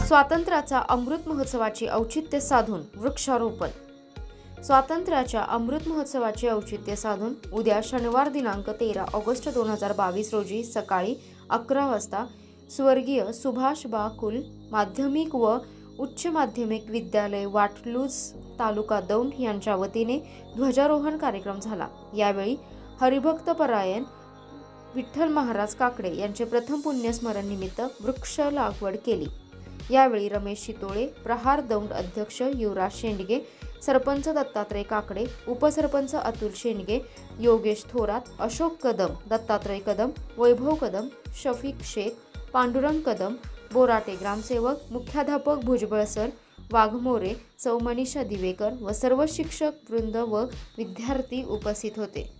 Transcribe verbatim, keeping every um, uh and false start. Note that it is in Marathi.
स्वातंत्र्याचा अमृत महोत्सवाचे औचित्य साधून वृक्षारोपण। स्वातंत्र्याच्या अमृत महोत्सवाचे औचित्य साधून उद्या शनिवार दिनांक तेरा ऑगस्ट दोन हजार बावीस रोजी सकाळी अकरा वाजता स्वर्गीय सुभाष बा कुल माध्यमिक व उच्च माध्यमिक विद्यालय वाटलूज तालुका दौंड यांच्या वतीने ध्वजारोहण कार्यक्रम झाला। यावेळी हरिभक्तपरायण विठ्ठल महाराज काकडे यांचे प्रथम पुण्यस्मरण निमित्त वृक्ष लागवड केली। यावेळी रमेश शितोळे, प्रहार दौंड अध्यक्ष युवराज शेंडगे, सरपंच दत्तात्रय काकडे, उपसरपंच अतुल शेंडगे, योगेश थोरात, अशोक कदम, दत्तात्रय कदम, वैभव कदम, शफीक शेख, पांडुरंग कदम, बोराटे ग्रामसेवक, मुख्याध्यापक भुजबळ सर, वाघमोरे, सौ मनीषा दिवेकर व सर्व शिक्षक वृंद व विद्यार्थी उपस्थित होते।